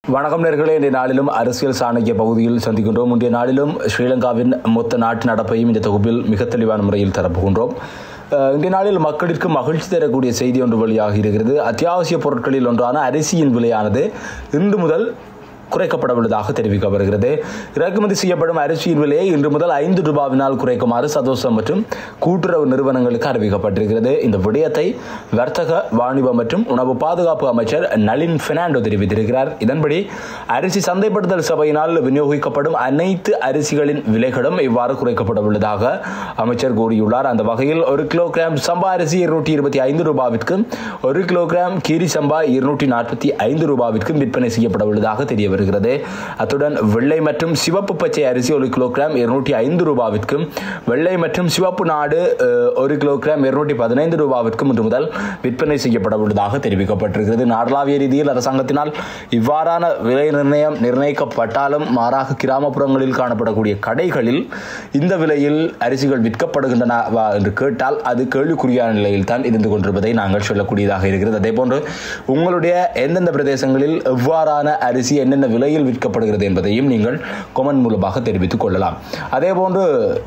வணக்கம் நேயர்களே, இன்றைய நாளிலும் அரசியல் சாணக்கிய பகுதியில் சந்திக்கின்றோம். இன்றைய நாளிலும் ஸ்ரீலங்காவின் மொத்த நாட்டு நடப்பையும் இந்த தொகுப்பில் மிக தெளிவான முறையில் தரப்புகின்றோம். இன்றைய நாளில் மக்களுக்கு மகிழ்ச்சி தரக்கூடிய செய்தி ஒன்று வெளியாகி இருக்கிறது. அத்தியாவசிய பொருட்களில் ஒன்றான அரிசியின் விலையானது இன்று முதல் குறைக்கப்படவுள்ளதாக தெரிவிக்கப்படுகிறது. இறக்குமதி செய்யப்படும் அரிசியின் விலையை இன்று முதல் 5 ரூபாவினால் குறைக்குமாறு சதோசம் மற்றும் கூட்டுறவு நிறுவனங்களுக்கு அறிவிக்கப்பட்டிருக்கிறது. இந்த விடயத்தை வர்த்தக, வாணிப மற்றும் உணவு பாதுகாப்பு அமைச்சர் நளின் பெர்னாண்டோ தெரிவித்திருக்கிறார். இதன்படி அரிசி சந்தைப்படுத்தல் சபையினால் விநியோகிக்கப்படும் அனைத்து அரிசிகளின் விலைகளும் இவ்வாறு குறைக்கப்படவுள்ளதாக அமைச்சர் கூறியுள்ளார். அந்த வகையில் 1 கிலோகிராம் சம்பா அரிசி 225 ரூபாவிற்கும் 1 கிலோகிராம் கீரி சம்பா 245 ரூபாவிற்கும் விற்பனை செய்யப்படவுள்ளதாக தெரிய வருகிறது. அத்துடன் வெள்ளை மற்றும் சிவப்பு பச்சை அரிசி 1 கிலோகிராம் 205 ரூபாவிற்கும், வெள்ளை மற்றும் சிவப்பு நாடு 1 கிலோகிராம் 215 ரூபாவிற்கும் இன்று முதல் விற்பனை செய்யப்பட உள்ளதாக தெரிவிக்கப்பட்டிருக்கிறது. நாடளாவிய ரீதியில் அரசாங்கத்தினால் இவ்வாறான விலை நிர்ணயிக்கப்பட்டாலும் மாறாக கிராமப்புறங்களில் காணப்படக்கூடிய கடைகளில் இந்த விலையில் அரிசிகள் விற்கப்படுகின்றனவா என்று கேட்டால் அது கேள்விக்குறியான நிலையில் தான் இருந்து கொண்டிருப்பதை நாங்கள் சொல்லக்கூடியதாக இருக்கிறது. அதே போன்று உங்களுடைய எந்தெந்த பிரதேசங்களில் எவ்வாறான அரிசி என்னென்ன விலையில் விற்கப்படுகிறது என்பதையும் நீங்கள் கமெண்ட் மூலமாக தெரிவித்துக் கொள்ளலாம். அதேபோன்று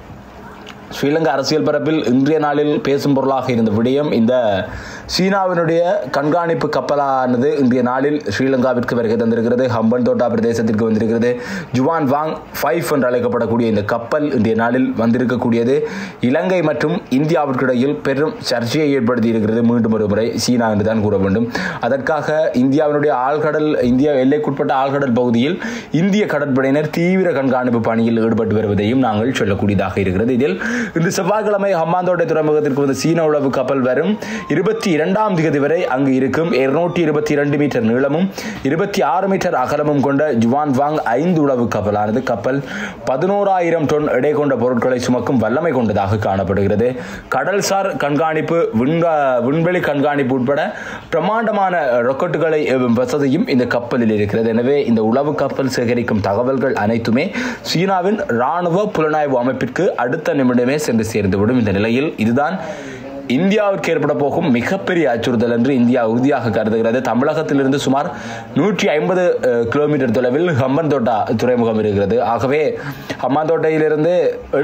ஸ்ரீலங்கா அரசியல் பரப்பில் இன்றைய நாளில் பேசும் பொருளாக இருந்த விடயம், இந்த சீனாவினுடைய கண்காணிப்பு கப்பலானது இன்றைய நாளில் ஸ்ரீலங்காவிற்கு வருகை தந்திருக்கிறது. ஹம்பன்தோட்டா பிரதேசத்திற்கு வந்திருக்கிறது. ஜுவான் வாங் 5 என்று அழைக்கப்படக்கூடிய இந்த கப்பல் இன்றைய நாளில் வந்திருக்கக்கூடியது இலங்கை மற்றும் இந்தியாவிற்கு இடையில் பெரும் சர்ச்சையை ஏற்படுத்தி இருக்கிறது. மீண்டும் ஒரு முறை சீனா என்று தான் கூற வேண்டும். அதற்காக இந்தியாவினுடைய இந்தியா எல்லைக்குட்பட்ட ஆழ்கடல் பகுதியில் இந்திய கடற்படையினர் தீவிர கண்காணிப்பு பணியில் ஈடுபட்டு வருவதையும் நாங்கள் சொல்லக்கூடியதாக இருக்கிறது. இதில் இன்று செவ்வாய்க்கிழமை ஹம்பாந்தோட்டை துறைமுகத்திற்கு வந்து சீன உளவு கப்பல் வரும் 22ஆம் தேதி வரை அங்கு இருக்கும் 222 மீட்டர் நீளமும் 26 மீட்டர் அகலமும் கொண்ட ஜுவான் வாங் 5 உளவு கப்பலானது கப்பல் 11,000 டன் எடை கொண்ட பொருட்களை சுமக்கும் வல்லமை கொண்டதாக காணப்படுகிறது. கடல்சார் கண்காணிப்பு, விண்வெளி கண்காணிப்பு உட்பட பிரமாண்டமான ராக்கெட்டுகளை வசதியும் இந்த கப்பலில் இருக்கிறது. எனவே இந்த உளவு கப்பல் சேகரிக்கும் தகவல்கள் அனைத்துமே சீனாவின் ராணுவ புலனாய்வு அமைப்பிற்கு அடுத்த நிமிடமே சென்று சேர்ந்துவிடும். இந்த நிலையில் இதுதான் இந்தியாவிற்கு ஏற்பட போகும் மிகப்பெரிய அச்சுறுத்தல் என்று இந்தியா உறுதியாக கருதுகிறது. தமிழகத்திலிருந்து சுமார் 150 கிலோமீட்டர் தொலைவில் ஹம்பன்தோட்டா துறைமுகம் இருக்கிறது. ஆகவே ஹம்பாந்தோட்டையிலிருந்து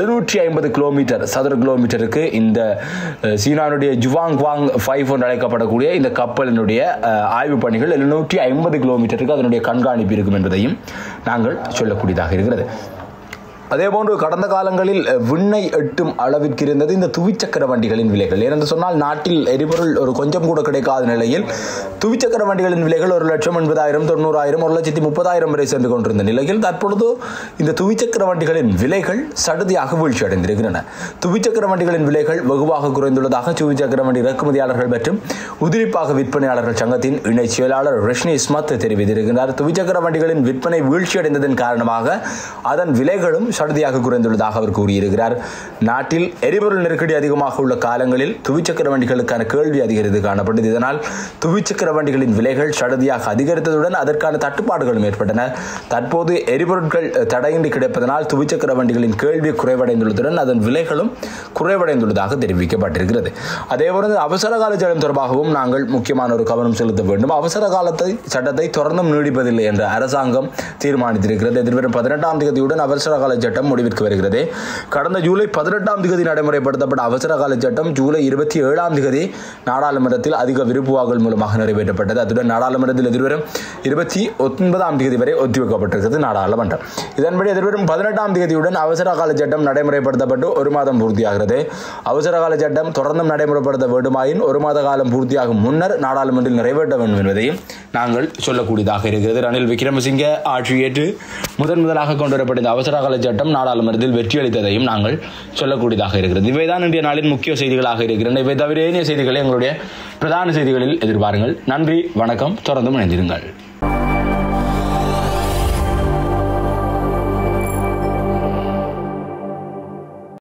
750 கிலோமீட்டர் சதுர கிலோமீட்டருக்கு இந்த சீனாவுடைய ஜுவாங் வாங் 5 என்று அழைக்கப்படக்கூடிய இந்த கப்பலினுடைய ஆய்வு பணிகள் 750 கிலோமீட்டருக்கு அதனுடைய கண்காணிப்பு இருக்கும் என்பதையும் நாங்கள் சொல்லக்கூடியதாக இருக்கிறது. அதேபோன்று கடந்த காலங்களில் விண்ணை எட்டும் அளவிற்கு இருந்தது இந்த துவிச்சக்கர வண்டிகளின் விலைகள். ஏனென்று சொன்னால் நாட்டில் எரிபொருள் ஒரு கொஞ்சம் கூட கிடைக்காத நிலையில் துவிச்சக்கர வண்டிகளின் விலைகள் 1,80,000, 90,000, 1,30,000 வரை சென்று கொண்டிருந்த நிலையில் தற்பொழுது இந்த துவிச்சக்கர வண்டிகளின் விலைகள் சடுதியாக வீழ்ச்சி அடைந்திருக்கின்றன. துவிச்சக்கர வண்டிகளின் விலைகள் வெகுவாக குறைந்துள்ளதாக துவிச்சக்கர வண்டி இறக்குமதியாளர்கள் மற்றும் உதிரிப்பாக விற்பனையாளர்கள் சங்கத்தின் இணை செயலாளர் ரஷ்னி ஸ்மத் தெரிவித்திருக்கிறார். துவிச்சக்கர வண்டிகளின் விற்பனை வீழ்ச்சி அடைந்ததன் காரணமாக அதன் விலைகளும் சடுதியாக குறைந்துள்ளதாக அவர் கூறியிருக்கிறார். நாட்டில் எரிபொருள் நெருக்கடி அதிகமாக உள்ள காலங்களில் துவிச்சக்கர வண்டிகளுக்கான கேள்வி அதிகரித்து காணப்பட்டது. இதனால் துவிச்சக்கர வண்டிகளின் விலைகள் சடுதியாக அதிகரித்ததுடன் அதற்கான தட்டுப்பாடுகளும் ஏற்பட்டன. தற்போது எரிபொருட்கள் தடையின்றி கிடைப்பதனால் துவிச்சக்கர வண்டிகளின் கேள்வி குறைவடைந்துள்ளதுடன் அதன் விலைகளும் குறைவடைந்துள்ளதாக தெரிவிக்கப்பட்டிருக்கிறது. அதேபோல அவசர கால சட்டம் தொடர்பாகவும் நாங்கள் முக்கியமான ஒரு கவனம் செலுத்த வேண்டும். அவசர காலத்தை சட்டத்தை தொடர்ந்தும் நீடிப்பதில்லை என்ற அரசாங்கம் தீர்மானித்திருக்கிறது. எதிர்வரும் 18ஆம் தேதியுடன் அவசர கால சட்டம் முடிவிற்கு வருகிறது. கடந்த ஜூலை 18ஆம் தேதி நடைமுறைப்படுத்தப்பட்ட அவசர கால சட்டம் ஜூலை 27ஆம் தேதி நாடாளுமன்றத்தில் அதிக விருப்பு வாக்கல் மூலமாக நிறைவேற்றப்பட்டது. அத்துடன் நாடாளுமன்றத்தில் எதிர்வரும் 29ஆம் தேதி வரை ஒத்திவைக்கப்பட்டிருக்கிறது நாடாளுமன்றம். இதன்படி எதிர்வரும் 18ஆம் தேதியுடன் அவசர கால சட்டம் நடைமுறைப்படுத்தப்பட்டு 1 மாதம் பூர்த்தியாகிறது. அவசர கால சட்டம் தொடர்ந்தும் நடைமுறைப்படுத்த வேண்டுமாயின் 1 மாத காலம் பூர்த்தியாகும் முன்னர் நாடாளுமன்றத்தில் நிறைவேற்ற வேண்டும் என்பதையும் நாங்கள் சொல்லக்கூடியதாக இருக்கிறது. ரணில் விக்ரமசிங்க ஆட்சியேற்று முதலாக கொண்டுவரப்பட்ட இந்த அவசர கால சட்டம் நாடாளுமன்றத்தில் வெற்றியளித்ததையும் நாங்கள் சொல்லக்கூடியதாக இருக்கிறது. இவைதான் இன்றைய நாளின் முக்கிய செய்திகளாக இருக்கின்றன. இவை தவிர ஏனைய செய்திகளை எங்களுடைய பிரதான செய்திகளில் எதிர்பாருங்கள். நன்றி, வணக்கம். தொடர்ந்து இணைந்திருங்கள்.